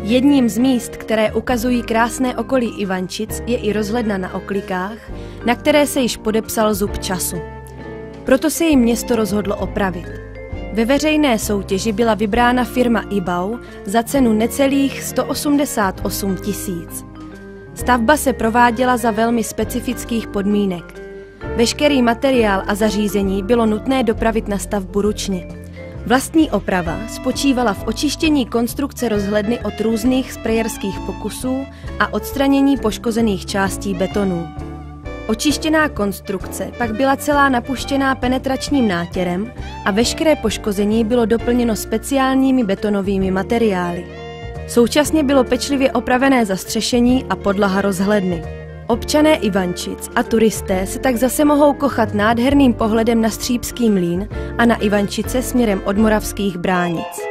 Jedním z míst, které ukazují krásné okolí Ivančic, je i rozhledna na Oklikách, na které se již podepsal zub času. Proto se jí město rozhodlo opravit. Ve veřejné soutěži byla vybrána firma IBAU za cenu necelých 188 000. Stavba se prováděla za velmi specifických podmínek. Veškerý materiál a zařízení bylo nutné dopravit na stavbu ručně. Vlastní oprava spočívala v očištění konstrukce rozhledny od různých sprejerských pokusů a odstranění poškozených částí betonů. Očištěná konstrukce pak byla celá napuštěná penetračním nátěrem a veškeré poškození bylo doplněno speciálními betonovými materiály. Současně bylo pečlivě opravené zastřešení a podlaha rozhledny. Občané Ivančic a turisté se tak zase mohou kochat nádherným pohledem na Stříbský mlýn a na Ivančice směrem od Moravských Bránic.